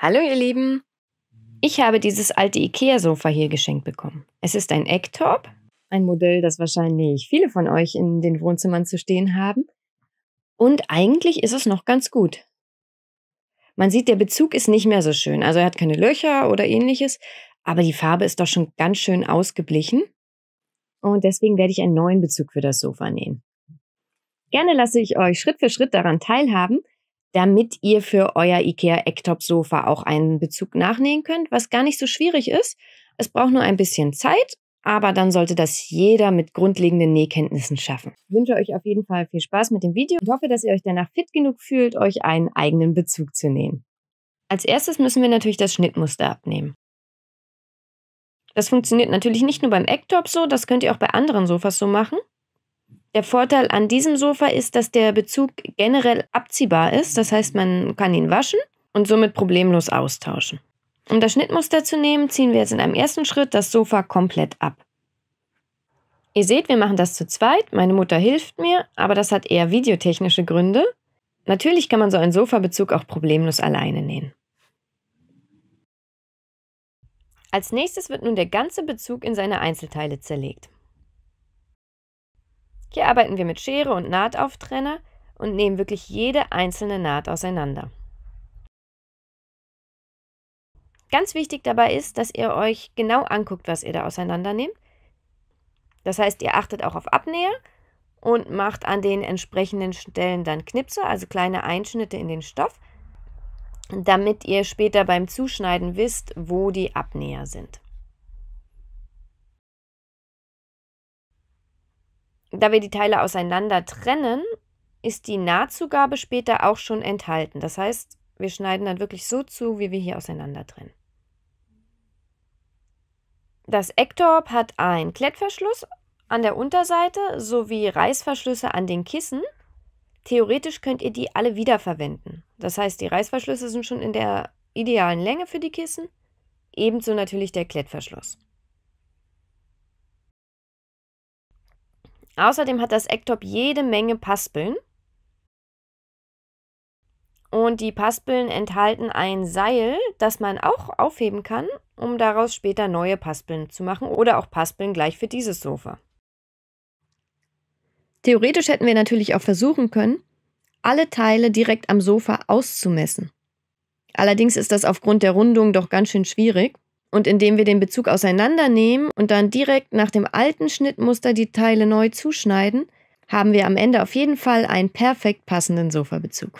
Hallo ihr Lieben, ich habe dieses alte IKEA-Sofa hier geschenkt bekommen. Es ist ein Ecktop, ein Modell, das wahrscheinlich viele von euch in den Wohnzimmern zu stehen haben. Und eigentlich ist es noch ganz gut. Man sieht, der Bezug ist nicht mehr so schön. Also er hat keine Löcher oder ähnliches, aber die Farbe ist doch schon ganz schön ausgeblichen. Und deswegen werde ich einen neuen Bezug für das Sofa nähen. Gerne lasse ich euch Schritt für Schritt daran teilhaben, damit ihr für euer IKEA-Ecktop-Sofa auch einen Bezug nachnähen könnt, was gar nicht so schwierig ist. Es braucht nur ein bisschen Zeit, aber dann sollte das jeder mit grundlegenden Nähkenntnissen schaffen. Ich wünsche euch auf jeden Fall viel Spaß mit dem Video und hoffe, dass ihr euch danach fit genug fühlt, euch einen eigenen Bezug zu nähen. Als erstes müssen wir natürlich das Schnittmuster abnehmen. Das funktioniert natürlich nicht nur beim Ecktop so, das könnt ihr auch bei anderen Sofas so machen. Der Vorteil an diesem Sofa ist, dass der Bezug generell abziehbar ist. Das heißt, man kann ihn waschen und somit problemlos austauschen. Um das Schnittmuster zu nehmen, ziehen wir jetzt in einem ersten Schritt das Sofa komplett ab. Ihr seht, wir machen das zu zweit. Meine Mutter hilft mir, aber das hat eher videotechnische Gründe. Natürlich kann man so einen Sofabezug auch problemlos alleine nähen. Als nächstes wird nun der ganze Bezug in seine Einzelteile zerlegt. Hier arbeiten wir mit Schere und Nahtauftrenner und nehmen wirklich jede einzelne Naht auseinander. Ganz wichtig dabei ist, dass ihr euch genau anguckt, was ihr da auseinander nehmt. Das heißt, ihr achtet auch auf Abnäher und macht an den entsprechenden Stellen dann Knipse, also kleine Einschnitte in den Stoff, damit ihr später beim Zuschneiden wisst, wo die Abnäher sind. Da wir die Teile auseinander trennen, ist die Nahtzugabe später auch schon enthalten. Das heißt, wir schneiden dann wirklich so zu, wie wir hier auseinander trennen. Das Ecktop hat einen Klettverschluss an der Unterseite sowie Reißverschlüsse an den Kissen. Theoretisch könnt ihr die alle wiederverwenden. Das heißt, die Reißverschlüsse sind schon in der idealen Länge für die Kissen, ebenso natürlich der Klettverschluss. Außerdem hat das Ecktop jede Menge Paspeln. Und die Paspeln enthalten ein Seil, das man auch aufheben kann, um daraus später neue Paspeln zu machen oder auch Paspeln gleich für dieses Sofa. Theoretisch hätten wir natürlich auch versuchen können, alle Teile direkt am Sofa auszumessen. Allerdings ist das aufgrund der Rundung doch ganz schön schwierig. Und indem wir den Bezug auseinandernehmen und dann direkt nach dem alten Schnittmuster die Teile neu zuschneiden, haben wir am Ende auf jeden Fall einen perfekt passenden Sofabezug.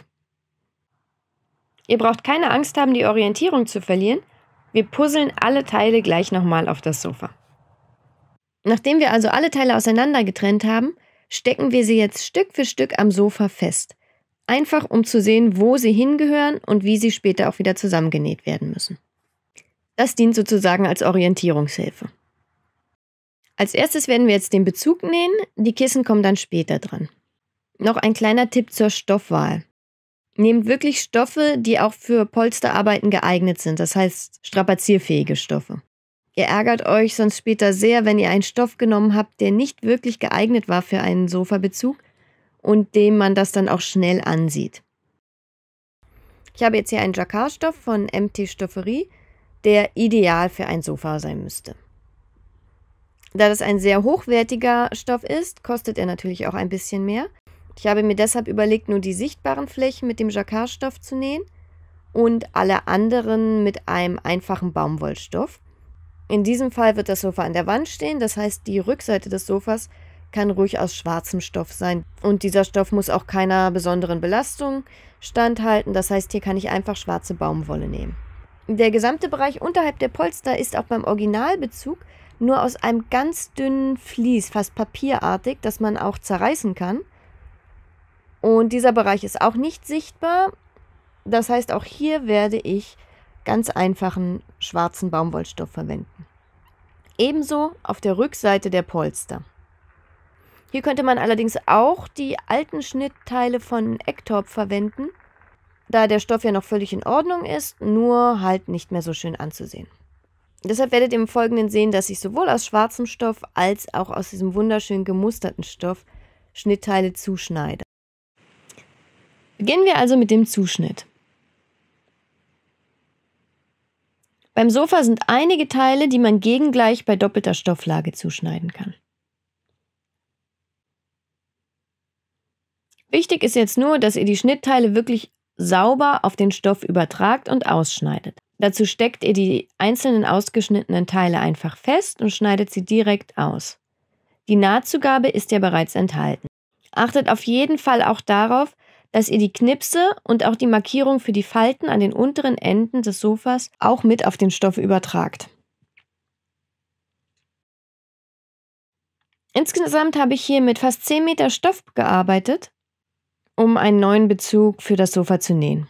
Ihr braucht keine Angst haben, die Orientierung zu verlieren. Wir puzzeln alle Teile gleich nochmal auf das Sofa. Nachdem wir also alle Teile auseinander getrennt haben, stecken wir sie jetzt Stück für Stück am Sofa fest. Einfach um zu sehen, wo sie hingehören und wie sie später auch wieder zusammengenäht werden müssen. Das dient sozusagen als Orientierungshilfe. Als erstes werden wir jetzt den Bezug nähen, die Kissen kommen dann später dran. Noch ein kleiner Tipp zur Stoffwahl. Nehmt wirklich Stoffe, die auch für Polsterarbeiten geeignet sind, das heißt strapazierfähige Stoffe. Ihr ärgert euch sonst später sehr, wenn ihr einen Stoff genommen habt, der nicht wirklich geeignet war für einen Sofabezug und dem man das dann auch schnell ansieht. Ich habe jetzt hier einen Jacquardstoff von MT Stofferie, der ideal für ein Sofa sein müsste. Da das ein sehr hochwertiger Stoff ist, kostet er natürlich auch ein bisschen mehr. Ich habe mir deshalb überlegt, nur die sichtbaren Flächen mit dem Jacquardstoff zu nähen und alle anderen mit einem einfachen Baumwollstoff. In diesem Fall wird das Sofa an der Wand stehen, das heißt, die Rückseite des Sofas kann ruhig aus schwarzem Stoff sein. Und dieser Stoff muss auch keiner besonderen Belastung standhalten, das heißt, hier kann ich einfach schwarze Baumwolle nehmen. Der gesamte Bereich unterhalb der Polster ist auch beim Originalbezug nur aus einem ganz dünnen Vlies, fast papierartig, das man auch zerreißen kann. Und dieser Bereich ist auch nicht sichtbar. Das heißt, auch hier werde ich ganz einfachen schwarzen Baumwollstoff verwenden. Ebenso auf der Rückseite der Polster. Hier könnte man allerdings auch die alten Schnittteile von Ecktop verwenden, da der Stoff ja noch völlig in Ordnung ist, nur halt nicht mehr so schön anzusehen. Deshalb werdet ihr im Folgenden sehen, dass ich sowohl aus schwarzem Stoff als auch aus diesem wunderschön gemusterten Stoff Schnittteile zuschneide. Beginnen wir also mit dem Zuschnitt. Beim Sofa sind einige Teile, die man gegengleich bei doppelter Stofflage zuschneiden kann. Wichtig ist jetzt nur, dass ihr die Schnittteile wirklich sauber auf den Stoff übertragt und ausschneidet. Dazu steckt ihr die einzelnen ausgeschnittenen Teile einfach fest und schneidet sie direkt aus. Die Nahtzugabe ist ja bereits enthalten. Achtet auf jeden Fall auch darauf, dass ihr die Knipse und auch die Markierung für die Falten an den unteren Enden des Sofas auch mit auf den Stoff übertragt. Insgesamt habe ich hier mit fast 10 Meter Stoff gearbeitet, um einen neuen Bezug für das Sofa zu nähen.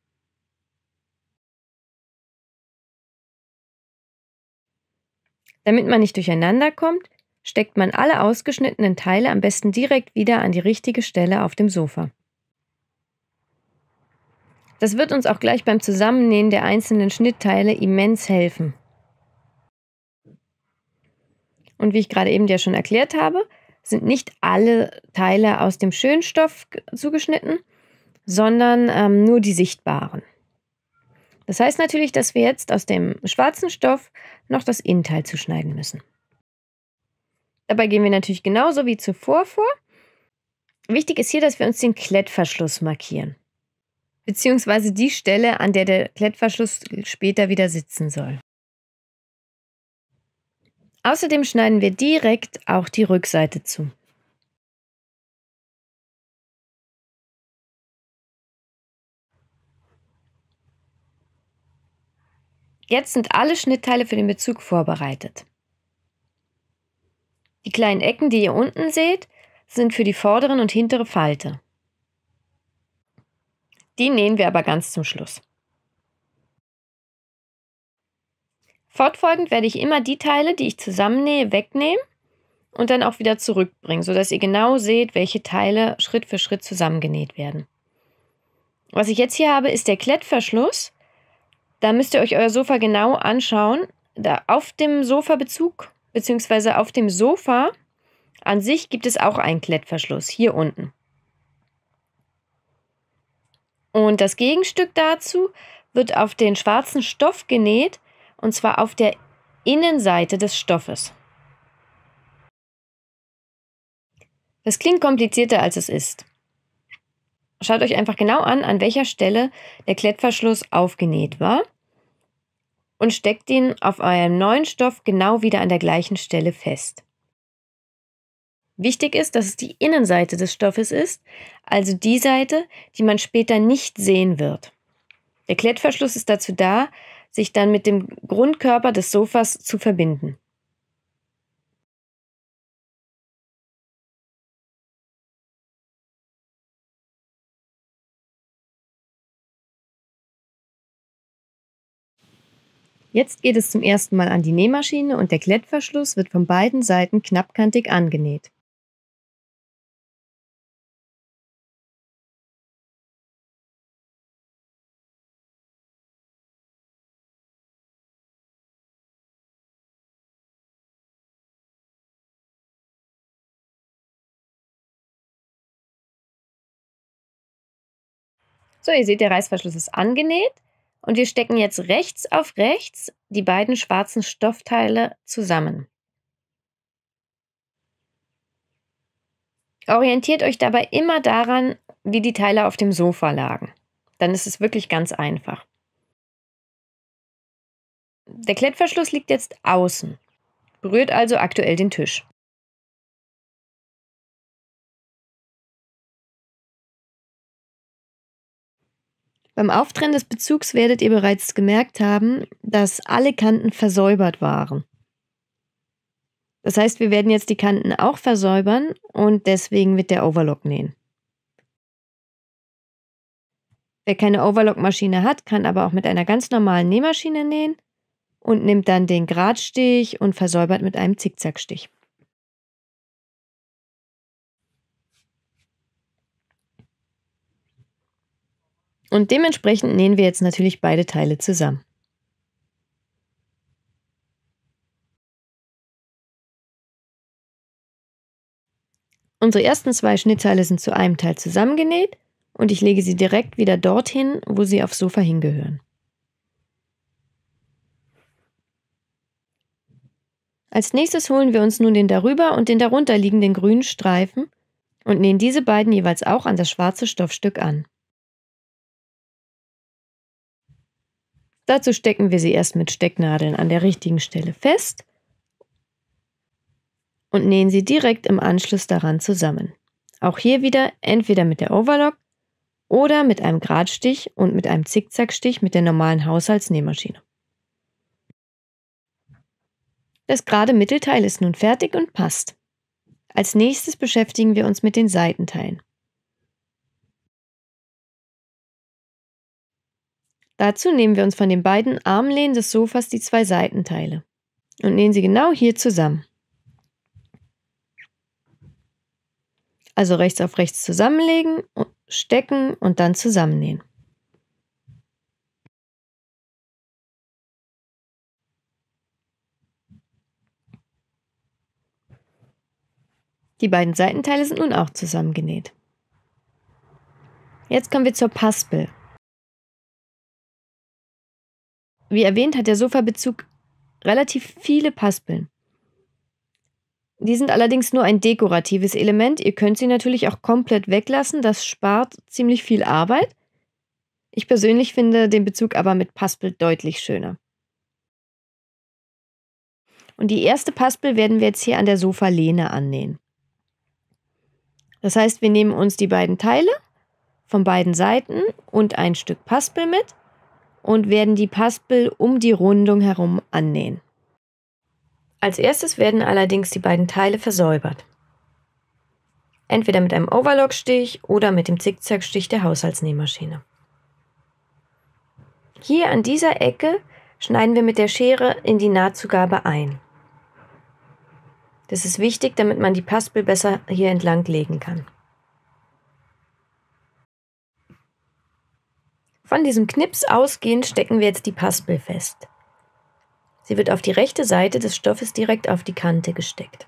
Damit man nicht durcheinander kommt, steckt man alle ausgeschnittenen Teile am besten direkt wieder an die richtige Stelle auf dem Sofa. Das wird uns auch gleich beim Zusammennähen der einzelnen Schnittteile immens helfen. Und wie ich gerade eben ja schon erklärt habe, sind nicht alle Teile aus dem schönen Stoff zugeschnitten, sondern nur die sichtbaren. Das heißt natürlich, dass wir jetzt aus dem schwarzen Stoff noch das Innenteil zuschneiden müssen. Dabei gehen wir natürlich genauso wie zuvor vor. Wichtig ist hier, dass wir uns den Klettverschluss markieren, beziehungsweise die Stelle, an der der Klettverschluss später wieder sitzen soll. Außerdem schneiden wir direkt auch die Rückseite zu. Jetzt sind alle Schnittteile für den Bezug vorbereitet. Die kleinen Ecken, die ihr unten seht, sind für die vordere und hintere Falte. Die nähen wir aber ganz zum Schluss. Fortfolgend werde ich immer die Teile, die ich zusammennähe, wegnehmen und dann auch wieder zurückbringen, sodass ihr genau seht, welche Teile Schritt für Schritt zusammengenäht werden. Was ich jetzt hier habe, ist der Klettverschluss. Da müsst ihr euch euer Sofa genau anschauen. Da auf dem Sofabezug bzw. auf dem Sofa an sich gibt es auch einen Klettverschluss, hier unten. Und das Gegenstück dazu wird auf den schwarzen Stoff genäht, und zwar auf der Innenseite des Stoffes. Das klingt komplizierter, als es ist. Schaut euch einfach genau an welcher Stelle der Klettverschluss aufgenäht war und steckt ihn auf eurem neuen Stoff genau wieder an der gleichen Stelle fest. Wichtig ist, dass es die Innenseite des Stoffes ist, also die Seite, die man später nicht sehen wird. Der Klettverschluss ist dazu da, sich dann mit dem Grundkörper des Sofas zu verbinden. Jetzt geht es zum ersten Mal an die Nähmaschine und der Klettverschluss wird von beiden Seiten knappkantig angenäht. So, ihr seht, der Reißverschluss ist angenäht und wir stecken jetzt rechts auf rechts die beiden schwarzen Stoffteile zusammen. Orientiert euch dabei immer daran, wie die Teile auf dem Sofa lagen. Dann ist es wirklich ganz einfach. Der Klettverschluss liegt jetzt außen, berührt also aktuell den Tisch. Beim Auftrennen des Bezugs werdet ihr bereits gemerkt haben, dass alle Kanten versäubert waren. Das heißt, wir werden jetzt die Kanten auch versäubern und deswegen mit der Overlock nähen. Wer keine Overlock-Maschine hat, kann aber auch mit einer ganz normalen Nähmaschine nähen und nimmt dann den Gradstich und versäubert mit einem Zickzackstich. Und dementsprechend nähen wir jetzt natürlich beide Teile zusammen. Unsere ersten 2 Schnittteile sind zu einem Teil zusammengenäht und ich lege sie direkt wieder dorthin, wo sie aufs Sofa hingehören. Als nächstes holen wir uns nun den darüber und den darunter liegenden grünen Streifen und nähen diese beiden jeweils auch an das schwarze Stoffstück an. Dazu stecken wir sie erst mit Stecknadeln an der richtigen Stelle fest und nähen sie direkt im Anschluss daran zusammen. Auch hier wieder entweder mit der Overlock oder mit einem Gradstich und mit einem Zickzackstich mit der normalen Haushaltsnähmaschine. Das gerade Mittelteil ist nun fertig und passt. Als nächstes beschäftigen wir uns mit den Seitenteilen. Dazu nehmen wir uns von den beiden Armlehnen des Sofas die zwei Seitenteile und nähen sie genau hier zusammen. Also rechts auf rechts zusammenlegen, stecken und dann zusammennähen. Die beiden Seitenteile sind nun auch zusammengenäht. Jetzt kommen wir zur Paspel. Wie erwähnt, hat der Sofabezug relativ viele Paspeln. Die sind allerdings nur ein dekoratives Element. Ihr könnt sie natürlich auch komplett weglassen. Das spart ziemlich viel Arbeit. Ich persönlich finde den Bezug aber mit Paspel deutlich schöner. Und die erste Paspel werden wir jetzt hier an der Sofalehne annähen. Das heißt, wir nehmen uns die beiden Teile von beiden Seiten und ein Stück Paspel mit und werden die Paspel um die Rundung herum annähen. Als erstes werden allerdings die beiden Teile versäubert. Entweder mit einem Overlockstich oder mit dem Zickzackstich der Haushaltsnähmaschine. Hier an dieser Ecke schneiden wir mit der Schere in die Nahtzugabe ein. Das ist wichtig, damit man die Paspel besser hier entlang legen kann. Von diesem Knips ausgehend stecken wir jetzt die Paspel fest. Sie wird auf die rechte Seite des Stoffes direkt auf die Kante gesteckt.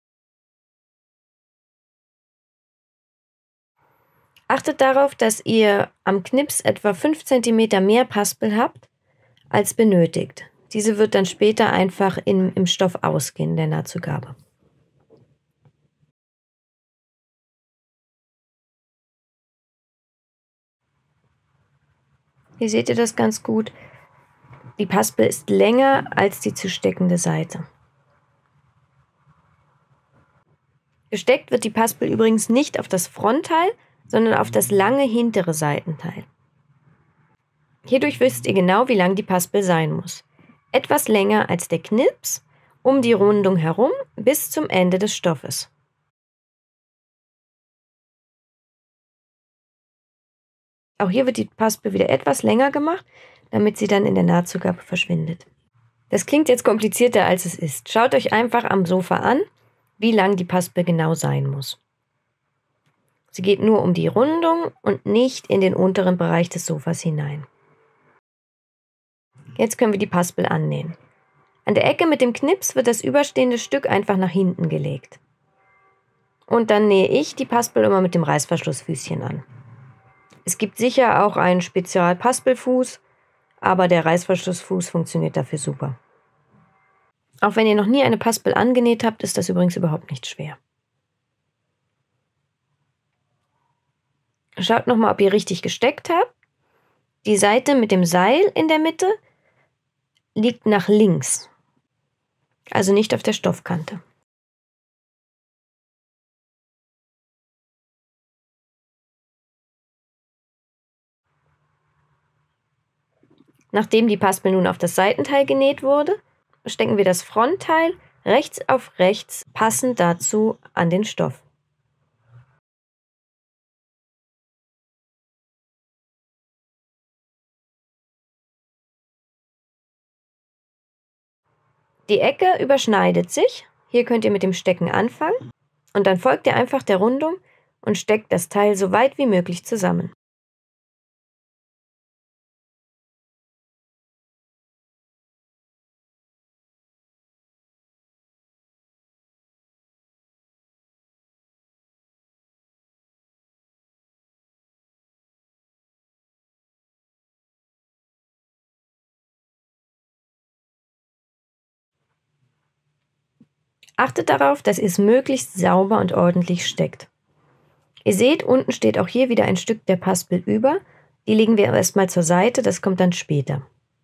Achtet darauf, dass ihr am Knips etwa 5 cm mehr Paspel habt, als benötigt. Diese wird dann später einfach im Stoff ausgehen, der Nahtzugabe. Hier seht ihr das ganz gut. Die Paspel ist länger als die zu steckende Seite. Gesteckt wird die Paspel übrigens nicht auf das Frontteil, sondern auf das lange hintere Seitenteil. Hierdurch wisst ihr genau, wie lang die Paspel sein muss. Etwas länger als der Knips, um die Rundung herum bis zum Ende des Stoffes. Auch hier wird die Paspel wieder etwas länger gemacht, damit sie dann in der Nahtzugabe verschwindet. Das klingt jetzt komplizierter, als es ist. Schaut euch einfach am Sofa an, wie lang die Paspel genau sein muss. Sie geht nur um die Rundung und nicht in den unteren Bereich des Sofas hinein. Jetzt können wir die Paspel annähen. An der Ecke mit dem Knips wird das überstehende Stück einfach nach hinten gelegt. Und dann nähe ich die Paspel immer mit dem Reißverschlussfüßchen an. Es gibt sicher auch einen Spezial-Paspelfuß, aber der Reißverschlussfuß funktioniert dafür super. Auch wenn ihr noch nie eine Paspel angenäht habt, ist das übrigens überhaupt nicht schwer. Schaut nochmal, ob ihr richtig gesteckt habt. Die Seite mit dem Seil in der Mitte liegt nach links, also nicht auf der Stoffkante. Nachdem die Paspel nun auf das Seitenteil genäht wurde, stecken wir das Frontteil rechts auf rechts passend dazu an den Stoff. Die Ecke überschneidet sich. Hier könnt ihr mit dem Stecken anfangen und dann folgt ihr einfach der Rundung und steckt das Teil so weit wie möglich zusammen. Achtet darauf, dass ihr es möglichst sauber und ordentlich steckt. Ihr seht, unten steht auch hier wieder ein Stück der Paspel über. Die legen wir erstmal zur Seite, das kommt dann später.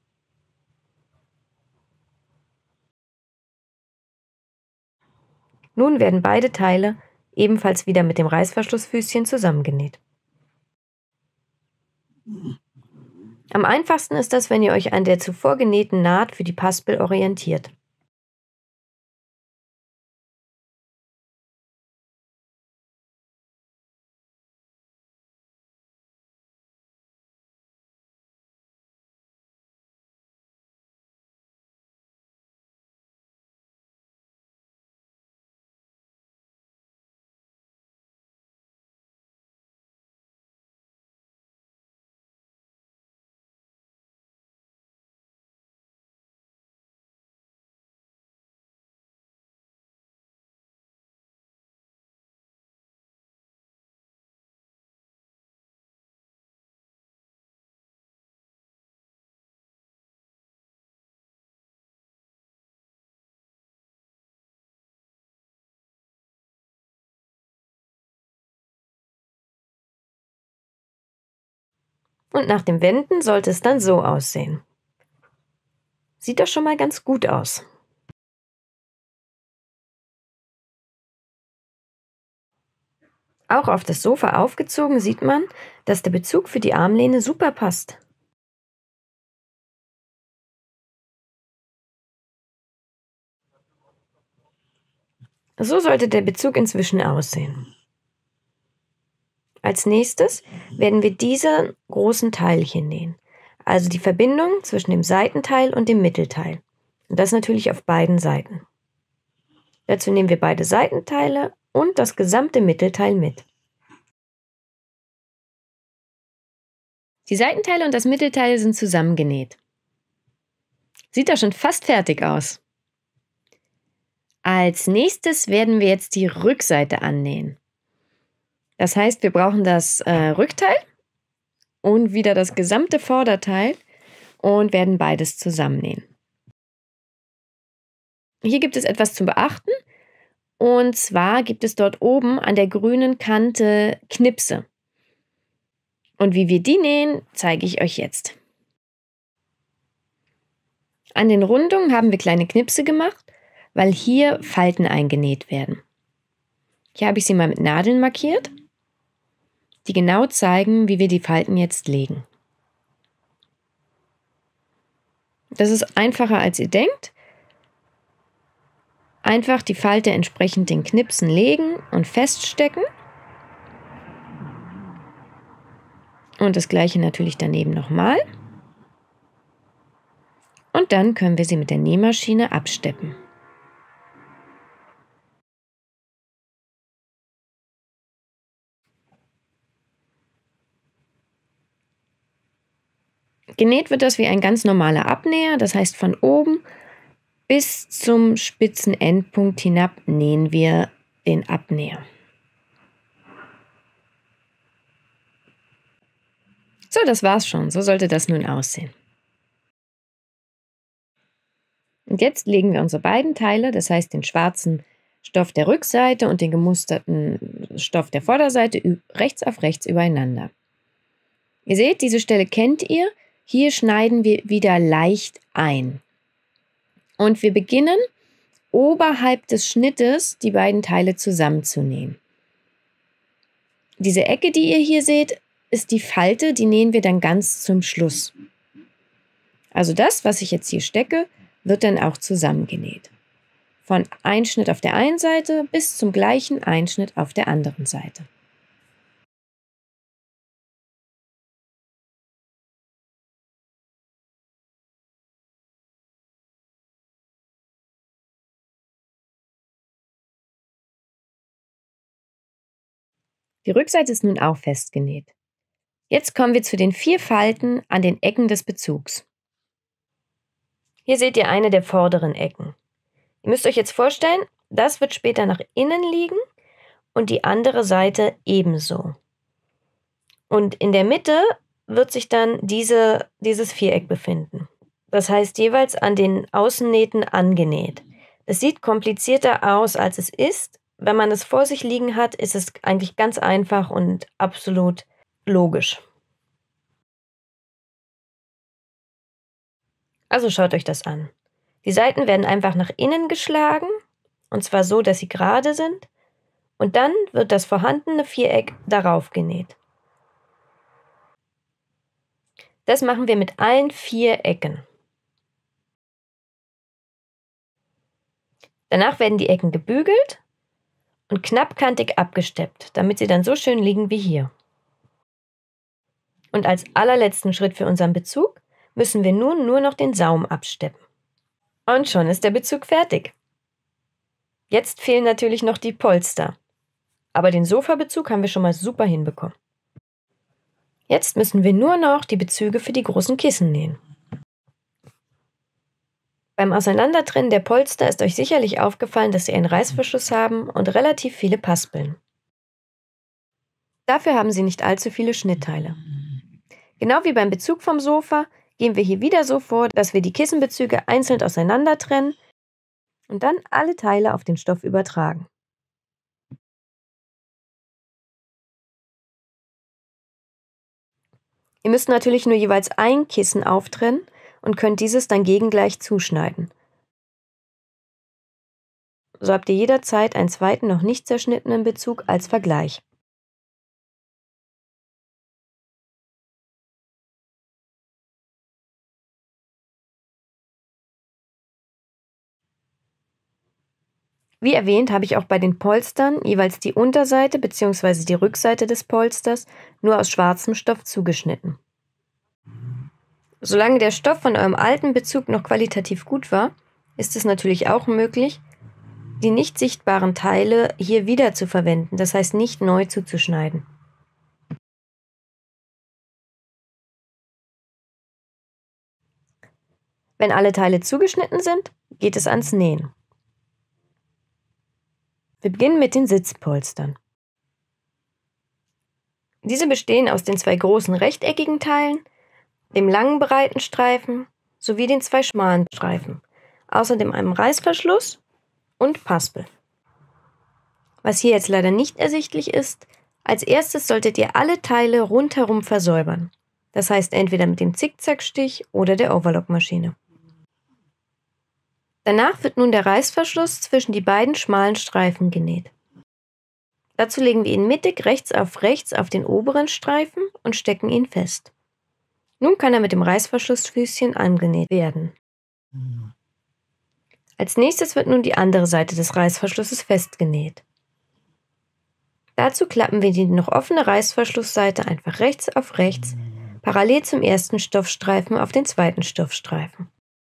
Nun werden beide Teile ebenfalls wieder mit dem Reißverschlussfüßchen zusammengenäht. Am einfachsten ist das, wenn ihr euch an der zuvor genähten Naht für die Paspel orientiert. Und nach dem Wenden sollte es dann so aussehen. Sieht doch schon mal ganz gut aus. Auch auf das Sofa aufgezogen sieht man, dass der Bezug für die Armlehne super passt. So sollte der Bezug inzwischen aussehen. Als nächstes werden wir diesen großen Teil hier nähen, also die Verbindung zwischen dem Seitenteil und dem Mittelteil. Und das natürlich auf beiden Seiten. Dazu nehmen wir beide Seitenteile und das gesamte Mittelteil mit. Die Seitenteile und das Mittelteil sind zusammengenäht. Sieht doch schon fast fertig aus. Als nächstes werden wir jetzt die Rückseite annähen. Das heißt, wir brauchen das Rückteil und wieder das gesamte Vorderteil und werden beides zusammennähen. Hier gibt es etwas zu beachten, und zwar gibt es dort oben an der grünen Kante Knipse. Und wie wir die nähen, zeige ich euch jetzt. An den Rundungen haben wir kleine Knipse gemacht, weil hier Falten eingenäht werden. Hier habe ich sie mal mit Nadeln markiert, die genau zeigen, wie wir die Falten jetzt legen. Das ist einfacher, als ihr denkt. Einfach die Falte entsprechend den Knipsen legen und feststecken. Und das gleiche natürlich daneben nochmal. Und dann können wir sie mit der Nähmaschine absteppen. Genäht wird das wie ein ganz normaler Abnäher, das heißt von oben bis zum spitzen Endpunkt hinab nähen wir den Abnäher. So, das war's schon. So sollte das nun aussehen. Und jetzt legen wir unsere beiden Teile, das heißt den schwarzen Stoff der Rückseite und den gemusterten Stoff der Vorderseite, rechts auf rechts übereinander. Ihr seht, diese Stelle kennt ihr. Hier schneiden wir wieder leicht ein. Und wir beginnen, oberhalb des Schnittes die beiden Teile zusammenzunähen. Diese Ecke, die ihr hier seht, ist die Falte, die nähen wir dann ganz zum Schluss. Also das, was ich jetzt hier stecke, wird dann auch zusammengenäht. Von Einschnitt auf der einen Seite bis zum gleichen Einschnitt auf der anderen Seite. Die Rückseite ist nun auch festgenäht. Jetzt kommen wir zu den 4 Falten an den Ecken des Bezugs. Hier seht ihr eine der vorderen Ecken. Ihr müsst euch jetzt vorstellen, das wird später nach innen liegen und die andere Seite ebenso. Und in der Mitte wird sich dann dieses Viereck befinden. Das heißt jeweils an den Außennähten angenäht. Es sieht komplizierter aus, als es ist. Wenn man es vor sich liegen hat, ist es eigentlich ganz einfach und absolut logisch. Also schaut euch das an. Die Seiten werden einfach nach innen geschlagen, und zwar so, dass sie gerade sind, und dann wird das vorhandene Viereck darauf genäht. Das machen wir mit allen 4 Ecken. Danach werden die Ecken gebügelt und knappkantig abgesteppt, damit sie dann so schön liegen wie hier. Und als allerletzten Schritt für unseren Bezug müssen wir nun nur noch den Saum absteppen. Und schon ist der Bezug fertig. Jetzt fehlen natürlich noch die Polster. Aber den Sofabezug haben wir schon mal super hinbekommen. Jetzt müssen wir nur noch die Bezüge für die großen Kissen nähen. Beim Auseinandertrennen der Polster ist euch sicherlich aufgefallen, dass sie einen Reißverschluss haben und relativ viele Paspeln. Dafür haben sie nicht allzu viele Schnittteile. Genau wie beim Bezug vom Sofa gehen wir hier wieder so vor, dass wir die Kissenbezüge einzeln auseinander trennen und dann alle Teile auf den Stoff übertragen. Ihr müsst natürlich nur jeweils ein Kissen auftrennen und könnt dieses dann gegengleich zuschneiden. So habt ihr jederzeit einen zweiten noch nicht zerschnittenen Bezug als Vergleich. Wie erwähnt, habe ich auch bei den Polstern jeweils die Unterseite bzw. die Rückseite des Polsters nur aus schwarzem Stoff zugeschnitten. Solange der Stoff von eurem alten Bezug noch qualitativ gut war, ist es natürlich auch möglich, die nicht sichtbaren Teile hier wieder zu verwenden, das heißt nicht neu zuzuschneiden. Wenn alle Teile zugeschnitten sind, geht es ans Nähen. Wir beginnen mit den Sitzpolstern. Diese bestehen aus den 2 großen rechteckigen Teilen, dem langen breiten Streifen sowie den 2 schmalen Streifen, außerdem einem Reißverschluss und Paspel. Was hier jetzt leider nicht ersichtlich ist, als erstes solltet ihr alle Teile rundherum versäubern. Das heißt entweder mit dem Zickzackstich oder der Overlockmaschine. Danach wird nun der Reißverschluss zwischen die beiden schmalen Streifen genäht. Dazu legen wir ihn mittig rechts auf den oberen Streifen und stecken ihn fest. Nun kann er mit dem Reißverschlussfüßchen angenäht werden. Als nächstes wird nun die andere Seite des Reißverschlusses festgenäht. Dazu klappen wir die noch offene Reißverschlussseite einfach rechts auf rechts, parallel zum ersten Stoffstreifen auf den zweiten Stoffstreifen.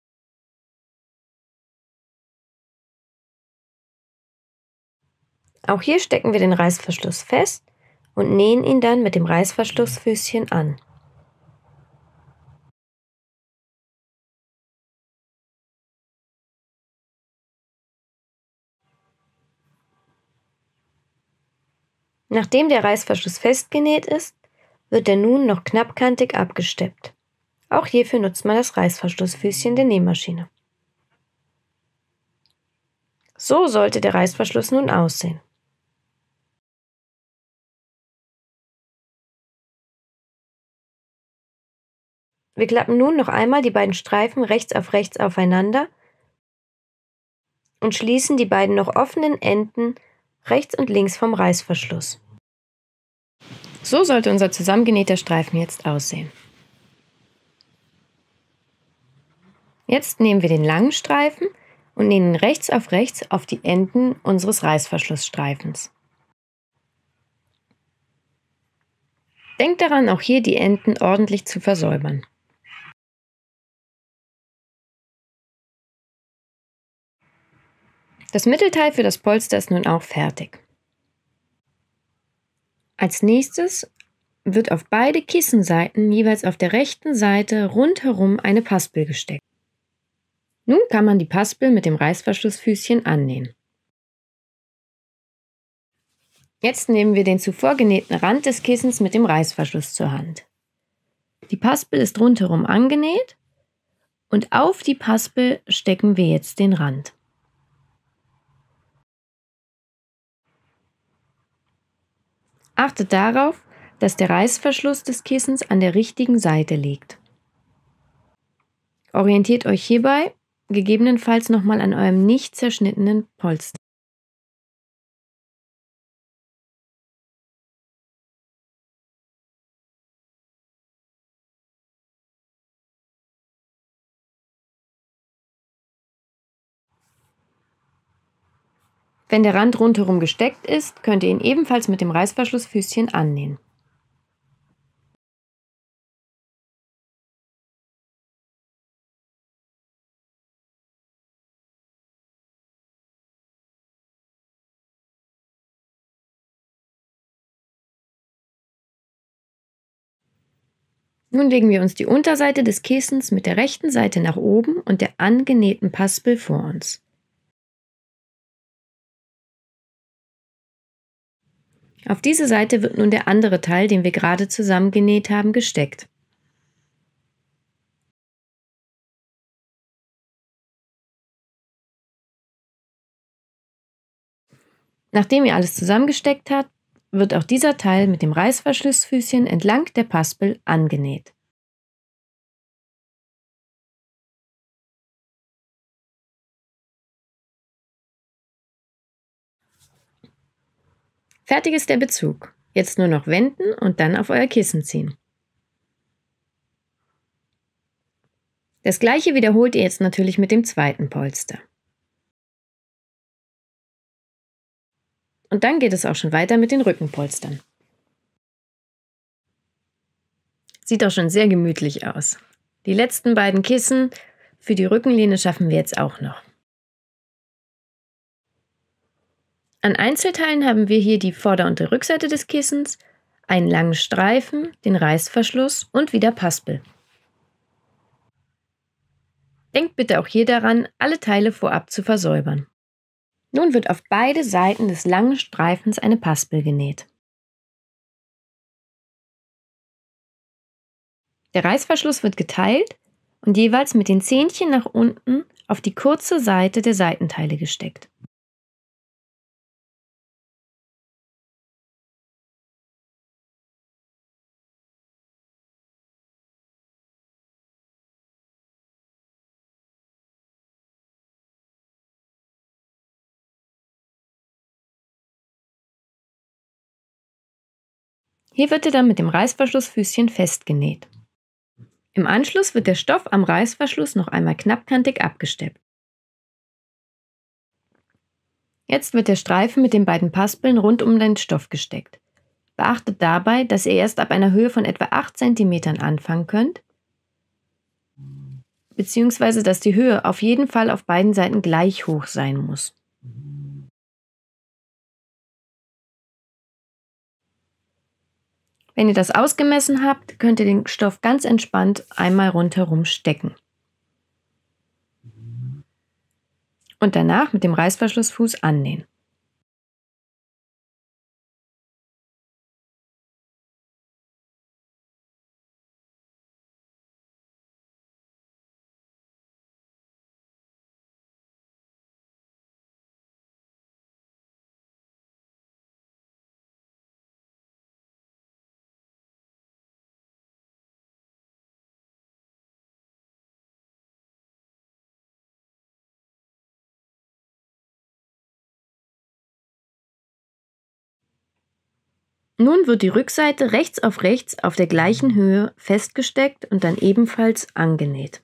Auch hier stecken wir den Reißverschluss fest und nähen ihn dann mit dem Reißverschlussfüßchen an. Nachdem der Reißverschluss festgenäht ist, wird er nun noch knappkantig abgesteppt. Auch hierfür nutzt man das Reißverschlussfüßchen der Nähmaschine. So sollte der Reißverschluss nun aussehen. Wir klappen nun noch einmal die beiden Streifen rechts aufeinander und schließen die beiden noch offenen Enden rechts und links vom Reißverschluss. So sollte unser zusammengenähter Streifen jetzt aussehen. Jetzt nehmen wir den langen Streifen und nähen ihn rechts auf die Enden unseres Reißverschlussstreifens. Denkt daran, auch hier die Enden ordentlich zu versäubern. Das Mittelteil für das Polster ist nun auch fertig. Als nächstes wird auf beide Kissenseiten jeweils auf der rechten Seite rundherum eine Paspel gesteckt. Nun kann man die Paspel mit dem Reißverschlussfüßchen annähen. Jetzt nehmen wir den zuvor genähten Rand des Kissens mit dem Reißverschluss zur Hand. Die Paspel ist rundherum angenäht und auf die Paspel stecken wir jetzt den Rand. Achtet darauf, dass der Reißverschluss des Kissens an der richtigen Seite liegt. Orientiert euch hierbei gegebenenfalls nochmal an eurem nicht zerschnittenen Polster. Wenn der Rand rundherum gesteckt ist, könnt ihr ihn ebenfalls mit dem Reißverschlussfüßchen annähen. Nun legen wir uns die Unterseite des Kissens mit der rechten Seite nach oben und der angenähten Paspel vor uns. Auf diese Seite wird nun der andere Teil, den wir gerade zusammengenäht haben, gesteckt. Nachdem ihr alles zusammengesteckt habt, wird auch dieser Teil mit dem Reißverschlussfüßchen entlang der Paspel angenäht. Fertig ist der Bezug. Jetzt nur noch wenden und dann auf euer Kissen ziehen. Das gleiche wiederholt ihr jetzt natürlich mit dem zweiten Polster. Und dann geht es auch schon weiter mit den Rückenpolstern. Sieht auch schon sehr gemütlich aus. Die letzten beiden Kissen für die Rückenlehne schaffen wir jetzt auch noch. An Einzelteilen haben wir hier die Vorder- und die Rückseite des Kissens, einen langen Streifen, den Reißverschluss und wieder Paspel. Denkt bitte auch hier daran, alle Teile vorab zu versäubern. Nun wird auf beide Seiten des langen Streifens eine Paspel genäht. Der Reißverschluss wird geteilt und jeweils mit den Zähnchen nach unten auf die kurze Seite der Seitenteile gesteckt. Hier wird er dann mit dem Reißverschlussfüßchen festgenäht. Im Anschluss wird der Stoff am Reißverschluss noch einmal knappkantig abgesteppt. Jetzt wird der Streifen mit den beiden Paspeln rund um den Stoff gesteckt. Beachtet dabei, dass ihr erst ab einer Höhe von etwa 8 cm anfangen könnt, beziehungsweise dass die Höhe auf jeden Fall auf beiden Seiten gleich hoch sein muss. Wenn ihr das ausgemessen habt, könnt ihr den Stoff ganz entspannt einmal rundherum stecken. Und danach mit dem Reißverschlussfuß annähen. Nun wird die Rückseite rechts auf der gleichen Höhe festgesteckt und dann ebenfalls angenäht.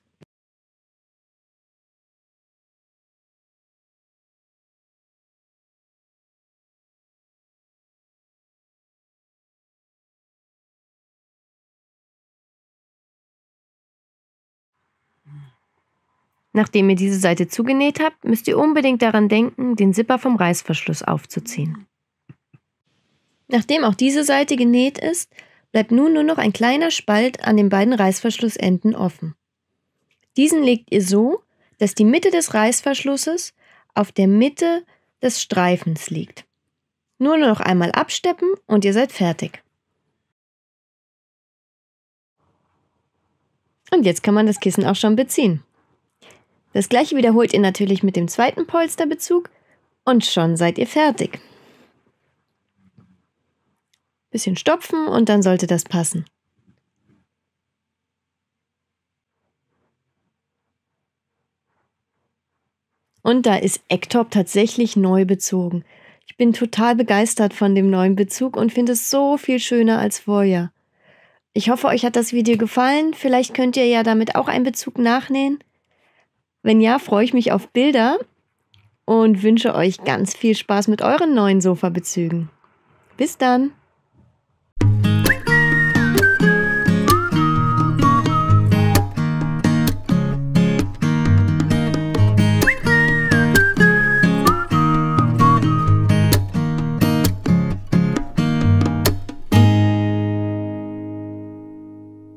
Nachdem ihr diese Seite zugenäht habt, müsst ihr unbedingt daran denken, den Zipper vom Reißverschluss aufzuziehen. Nachdem auch diese Seite genäht ist, bleibt nun nur noch ein kleiner Spalt an den beiden Reißverschlussenden offen. Diesen legt ihr so, dass die Mitte des Reißverschlusses auf der Mitte des Streifens liegt. Nur noch einmal absteppen und ihr seid fertig. Und jetzt kann man das Kissen auch schon beziehen. Das gleiche wiederholt ihr natürlich mit dem zweiten Polsterbezug und schon seid ihr fertig. Bisschen stopfen und dann sollte das passen. Und da ist Ecktop tatsächlich neu bezogen. Ich bin total begeistert von dem neuen Bezug und finde es so viel schöner als vorher. Ich hoffe, euch hat das Video gefallen. Vielleicht könnt ihr ja damit auch einen Bezug nachnähen. Wenn ja, freue ich mich auf Bilder und wünsche euch ganz viel Spaß mit euren neuen Sofabezügen. Bis dann!